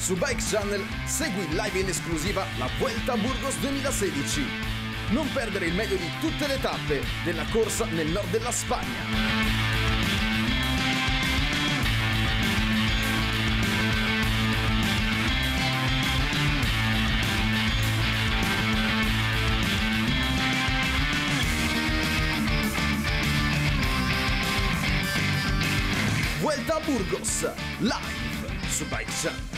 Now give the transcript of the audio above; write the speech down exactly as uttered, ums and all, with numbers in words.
Su Bike Channel segui live in esclusiva la Vuelta a Burgos duemilasedici. Non perdere il meglio di tutte le tappe della corsa nel nord della Spagna. Vuelta a Burgos, live su Bike Channel.